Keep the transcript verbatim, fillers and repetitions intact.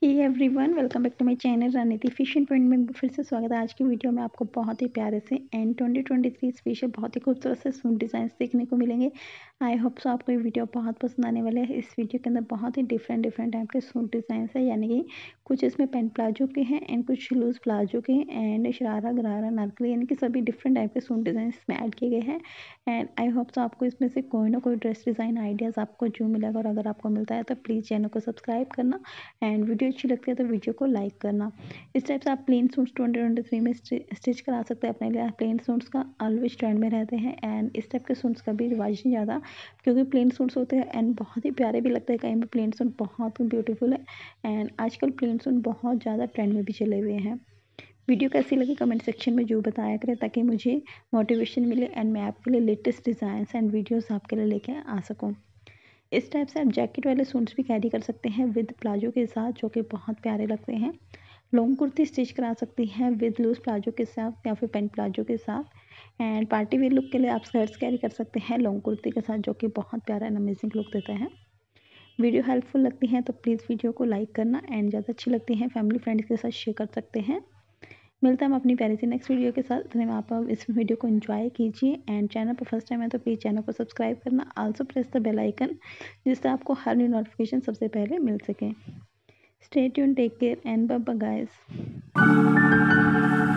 Hey everyone, welcome back to my channel Rananiti fashion point में फिर से स्वागत है। आज की वीडियो में आपको बहुत ही प्यारे से and twenty twenty three special बहुत ही खूबसूरत से सूट डिज़ाइन देखने को मिलेंगे। आई होप सो आपको ये वीडियो बहुत पसंद आने वाले हैं। इस वीडियो के अंदर बहुत ही डिफरेंट डिफरेंट टाइप के सूट डिज़ाइन है, यानी कि कुछ इसमें पेंट प्लाजो के हैं एंड कुछ लूज प्लाजो के हैं एंड शरारा गरारा नारकली, यानी कि सभी डिफरेंट टाइप के सूट डिज़ाइन इसमें ऐड किए गए हैं। एंड आई होप सो आपको इसमें से कोई ना कोई ड्रेस डिज़ाइन आइडियाज़ आपको जो मिलेगा, और अगर आपको मिलता है तो प्लीज़ चैनल को सब्सक्राइब करना एंड वीडियो अच्छी लगती है तो वीडियो को लाइक करना। इस टाइप से आप plain suits twenty twenty three में स्टिच करा सकते हैं अपने लिए। प्लेन सूट्स का ऑलवेज ट्रेंड में रहते हैं एंड इस टाइप के सूट्स का भी रिवाज नहीं ज़्यादा, क्योंकि प्लेन सूट्स होते हैं एंड बहुत ही प्यारे भी लगते हैं। कहीं भी प्लेन सूट बहुत ब्यूटीफुल है एंड आजकल प्लेन सूट बहुत ज़्यादा ट्रेंड में भी चले हुए हैं। वीडियो कैसी लगी कमेंट सेक्शन में जो बताया करें, ताकि मुझे मोटिवेशन मिले एंड मैं आपके लिए लेटेस्ट डिज़ाइंस एंड वीडियोस आपके लिए लेके आ सकूं। इस टाइप से आप जैकेट वाले सूट्स भी कैरी कर सकते हैं विद प्लाजो के साथ, जो कि बहुत प्यारे लगते हैं। लॉन्ग कुर्ती स्टिच करा सकती हैं विद लूज प्लाजो के साथ या फिर पेंट प्लाजो के साथ। एंड पार्टी वेयर लुक के लिए आप स्कर्ट्स कैरी कर सकते हैं लॉन्ग कुर्ती के साथ, जो कि बहुत प्यारा एंड अमेजिंग लुक देता है। वीडियो हेल्पफुल लगती है तो प्लीज़ वीडियो को लाइक करना एंड ज़्यादा अच्छी लगती है फैमिली फ्रेंड्स के साथ शेयर कर सकते हैं। मिलता है हम अपनी प्यारी सी नेक्स्ट वीडियो के साथ। इतने में आप इस वीडियो को एंजॉय कीजिए एंड चैनल पर फर्स्ट टाइम है तो प्लीज़ चैनल को सब्सक्राइब करना, also press the bell icon, जिससे आपको हर न्यू नोटिफिकेशन सबसे पहले मिल सके। Stay tune, take care and bye bye guys.